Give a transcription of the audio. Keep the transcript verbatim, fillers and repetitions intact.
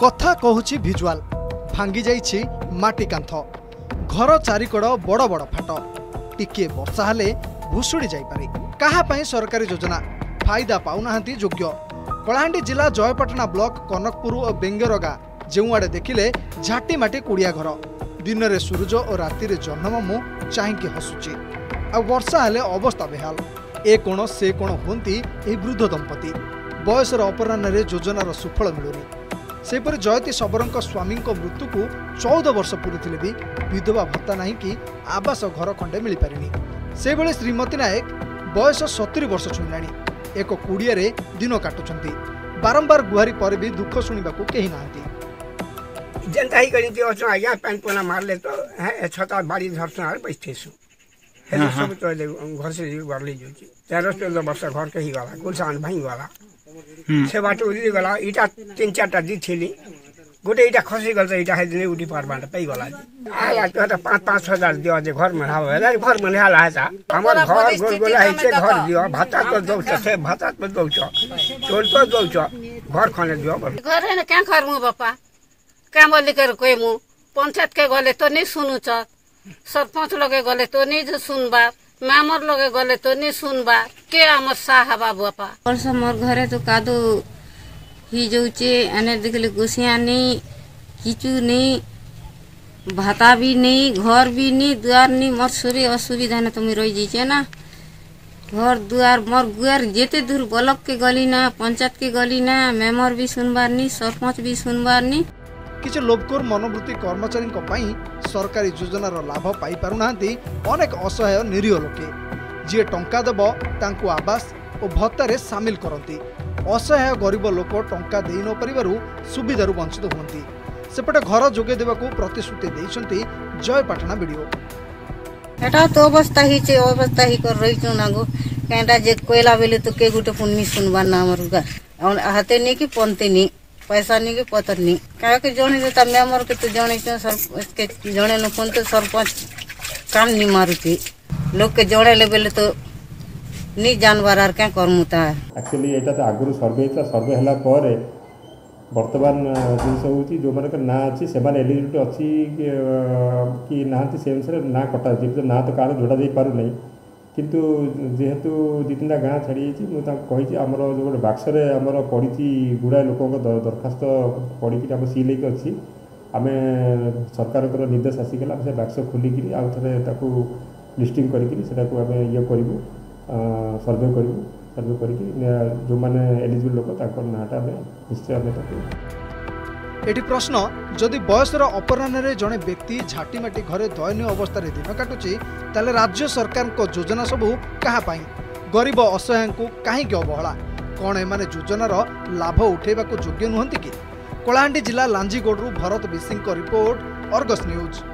कथा कहूची भिजुआल भांगी जाइछि माटी कांथ घर चारिकड़ बड़ बड़ फाट टिके वर्षा हेले भुशुड़ी जाइपारे कहा पई सरकारी योजना फायदा पाउनाहांती योग्य कलाहांडी जिला जयपाटना ब्लॉक कनकपुर और बेंगरगा जोआड़े देखिले झाटी माटी कुड़िया घर दिन में सूरज और राति जह्नमामू चाहिए हसुची आ वर्षा हेले अवस्था बेहाल ए कोण से कोण होती ए वृद्ध दंपति बयसर अपराह्न योजनार सुफल मिलुनी सेपरि जयती शबर स्वामी मृत्यु को चौदह वर्ष पूरी भी विधवा भत्ता नहीं कि आवास घर खंडे मिल पारिनी से बेले श्रीमती नायक बयस सतुरी वर्ष छुईलाणी एक कुड़िया दिन काटुंट बारंबार गुहारी पर भी दुख शुणा कहीं ना जनता ही करी दियो छ आज्ञा पैन पोना मारले तो है छता बाड़ी धरसु आर बैठे छु हेले सब तो घर से घर ले जोची तेरह चौदह वर्ष घर के ही वाला गुलसान भाई वाला से बाटो उड़ी गला इटा तीन चारटा दी थीली गोटे इटा खसी गल त इटा है दिने उडी पार बाटा पई गला आला त पाँच पाँच हजार दियो जे घर में हाव हेला घर में हाल आसा हमर घर गोल गोल है से घर दियो भाता तो दौ छ भाता तो दौ छ चोल तो दौ छ घर खने दियो घर है क्या कर मु बापा काम लिकर कोई मु पंचायत के गले तो नहीं सुनु च सरपंच लगे गले तो नहीं सुनबा मामर लगे गले तो नहीं सुनबा के हमर साहा बाबू बापा वर्ष मोर घरे तो कादो ही जोचे अने देखले गुसिया नहीं किचु नहीं भाता भी नहीं घर भी नहीं दुआर नहीं मोर सरी असुविधा न तुम रही जीचे ना घर दुआर मोर गुआर जेते दूर ब्लॉक के गली ना पंचायत के गली ना मेमर भी सुनबार नहीं सरपंच भी सुनबार नहीं किछ लोभकोर मनोवृत्ति कर्मचारी सरकारी योजनार लाभ पाई पारुनाहांती अनेक असहाय निरीह लोके जी टंका देव तांकु आवास और भत्तारे सामिल करती असहाय गरीब लोक टंका दे न परिबारु सुविधारु वंचित होती सेपटे घर जोगे देवाकू प्रतिश्रुति देइछंती जयपाटना वीडियो एटा तो अवस्था ही छे अवस्था ही कर रही छु नागो केंडा जे कोयला बेले तो के गुटे पुन्नी सुनबा ना हमरगा हाथे नहीं कि पंते नहीं पैसा नहीं कि पतर नहीं क्या के जने देता मेमर के तो जने सर इसके जने न फोन तो सरपंच काम नहीं मारुती लोग के जने लेवल तो नहीं जानवर आर क्या करमुता एक्चुअली एटा तो आगुरु सर्वे था सर्वे हला परे वर्तमान जिनस होची जो माने ना अछि से माने एलिजिबिलिटी अछि कि नांती से अनुसार ना कटा जे ना तो कार जोड़ा दे पारु नहीं किंतु जेहेतु दी तीन गाँ छाड़ी मुझे आमर जो गोटे बाक्सरे आमर पड़ी गुड़ाए लोक दरखास्त पड़ी सील अच्छी आम सरकार निर्देश आसीगला से बाक्स खोलिकी आउ थे लिस्टिंग करके ये करूँ सर्वे करूँ सर्वे कर जो मैंने एलिजिबल लोक नाटा निश्चय आम एटी प्रश्न जदि बयसर अपराह्न जड़े व्यक्ति झाटीमाटी घरे दयनीय अवस्था दिन काटुची ताले राज्य सरकार को योजना सबू क्या गरीब असहाय को कहीं अवहेला कौन एमाने योजनार लाभ उठेबा योग्य नुहंती कि कलाहांडी जिला लांजीगोडरू Bharat Bising report Argus news.